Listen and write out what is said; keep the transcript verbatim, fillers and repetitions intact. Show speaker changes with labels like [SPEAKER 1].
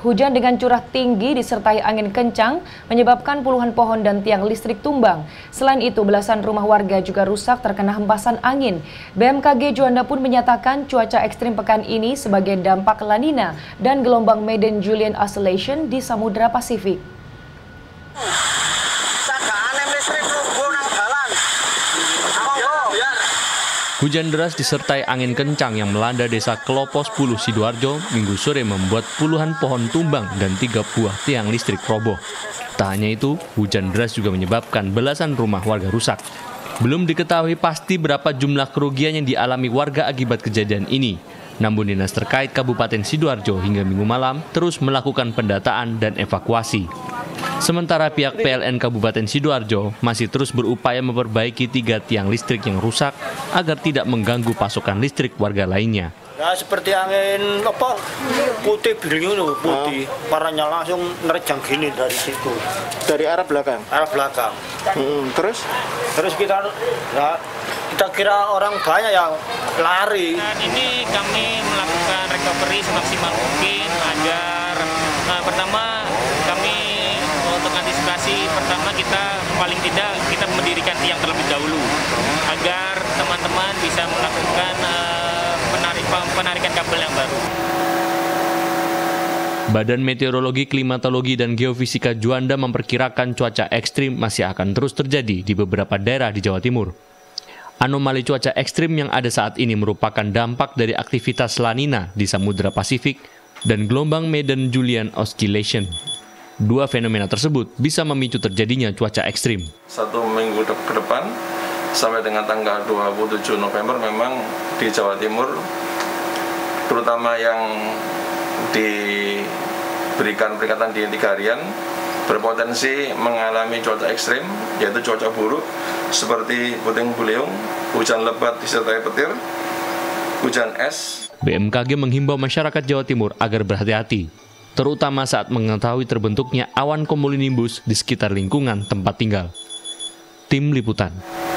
[SPEAKER 1] Hujan dengan curah tinggi disertai angin kencang menyebabkan puluhan pohon dan tiang listrik tumbang. Selain itu, belasan rumah warga juga rusak terkena hempasan angin. B M K G Juanda pun menyatakan cuaca ekstrim pekan ini sebagai dampak La Nina dan gelombang Madden-Julian Oscillation di Samudra Pasifik.
[SPEAKER 2] Hujan deras disertai angin kencang yang melanda desa Klopo sepuluh Sidoarjo minggu sore membuat puluhan pohon tumbang dan tiga buah tiang listrik roboh. Tak hanya itu, hujan deras juga menyebabkan belasan rumah warga rusak. Belum diketahui pasti berapa jumlah kerugian yang dialami warga akibat kejadian ini. Namun dinas terkait Kabupaten Sidoarjo hingga minggu malam terus melakukan pendataan dan evakuasi. Sementara pihak P L N Kabupaten Sidoarjo masih terus berupaya memperbaiki tiga tiang listrik yang rusak agar tidak mengganggu pasokan listrik warga lainnya.
[SPEAKER 3] Ya seperti angin apa putih biru itu putih, warnanya langsung nerjang gini dari situ.
[SPEAKER 4] Dari arah belakang.
[SPEAKER 3] Arah belakang.
[SPEAKER 4] Hmm, terus?
[SPEAKER 3] Terus kita ya, kita kira orang banyak yang lari.
[SPEAKER 5] Dan ini kami melakukan recovery semaksimal mungkin agar nah, pertama kami untuk antisipasi pertama kita paling tidak kita mendirikan tiang terlebih dahulu agar teman-teman bisa melakukan uh, penarik, penarikan kabel yang baru.
[SPEAKER 2] Badan Meteorologi, Klimatologi, dan Geofisika Juanda memperkirakan cuaca ekstrim masih akan terus terjadi di beberapa daerah di Jawa Timur. Anomali cuaca ekstrim yang ada saat ini merupakan dampak dari aktivitas La Nina di Samudra Pasifik dan gelombang Madden-Julian Oscillation. Dua fenomena tersebut bisa memicu terjadinya cuaca ekstrim.
[SPEAKER 6] Satu minggu ke depan sampai dengan tanggal dua puluh tujuh November memang di Jawa Timur, terutama yang diberikan peringatan di tiga harian, berpotensi mengalami cuaca ekstrim, yaitu cuaca buruk seperti puting beliung, hujan lebat disertai petir, hujan es.
[SPEAKER 2] B M K G menghimbau masyarakat Jawa Timur agar berhati-hati, terutama saat mengetahui terbentuknya awan cumulonimbus di sekitar lingkungan tempat tinggal. Tim Liputan.